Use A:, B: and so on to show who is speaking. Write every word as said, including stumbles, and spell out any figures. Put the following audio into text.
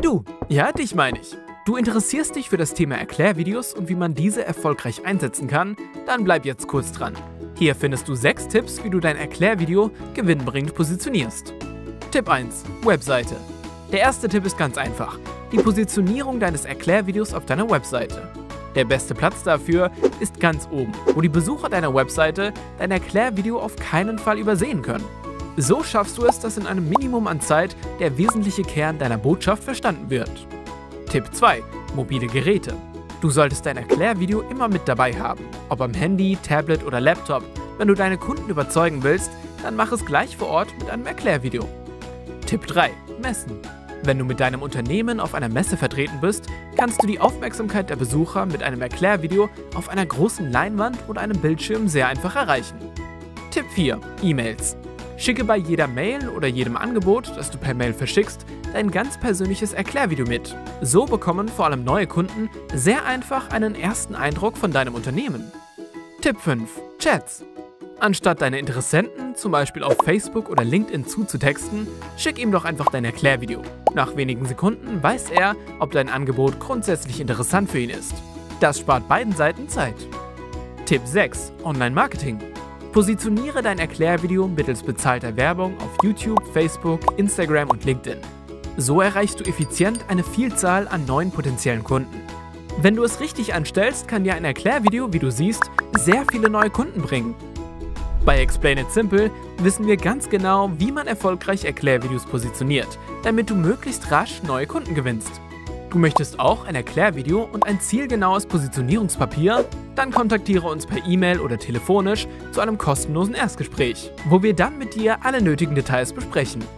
A: Du, ja, dich meine ich. Du interessierst dich für das Thema Erklärvideos und wie man diese erfolgreich einsetzen kann? Dann bleib jetzt kurz dran. Hier findest du sechs Tipps, wie du dein Erklärvideo gewinnbringend positionierst. Tipp eins. Webseite. Der erste Tipp ist ganz einfach. Die Positionierung deines Erklärvideos auf deiner Webseite. Der beste Platz dafür ist ganz oben, wo die Besucher deiner Webseite dein Erklärvideo auf keinen Fall übersehen können. So schaffst du es, dass in einem Minimum an Zeit der wesentliche Kern deiner Botschaft verstanden wird. Tipp zwei. Mobile Geräte. Du solltest dein Erklärvideo immer mit dabei haben, ob am Handy, Tablet oder Laptop. Wenn du deine Kunden überzeugen willst, dann mach es gleich vor Ort mit einem Erklärvideo. Tipp drei. Messen. Wenn du mit deinem Unternehmen auf einer Messe vertreten bist, kannst du die Aufmerksamkeit der Besucher mit einem Erklärvideo auf einer großen Leinwand oder einem Bildschirm sehr einfach erreichen. Tipp vier. E-Mails. Schicke bei jeder Mail oder jedem Angebot, das du per Mail verschickst, dein ganz persönliches Erklärvideo mit. So bekommen vor allem neue Kunden sehr einfach einen ersten Eindruck von deinem Unternehmen. Tipp fünf. Chats. Anstatt deine Interessenten zum Beispiel auf Facebook oder LinkedIn zuzutexten, schick ihm doch einfach dein Erklärvideo. Nach wenigen Sekunden weiß er, ob dein Angebot grundsätzlich interessant für ihn ist. Das spart beiden Seiten Zeit. Tipp sechs. Online-Marketing. Positioniere dein Erklärvideo mittels bezahlter Werbung auf YouTube, Facebook, Instagram und LinkedIn. So erreichst du effizient eine Vielzahl an neuen potenziellen Kunden. Wenn du es richtig anstellst, kann dir ein Erklärvideo, wie du siehst, sehr viele neue Kunden bringen. Bei Explain It Simple wissen wir ganz genau, wie man erfolgreich Erklärvideos positioniert, damit du möglichst rasch neue Kunden gewinnst. Du möchtest auch ein Erklärvideo und ein zielgenaues Positionierungspapier? Dann kontaktiere uns per E-Mail oder telefonisch zu einem kostenlosen Erstgespräch, wo wir dann mit dir alle nötigen Details besprechen.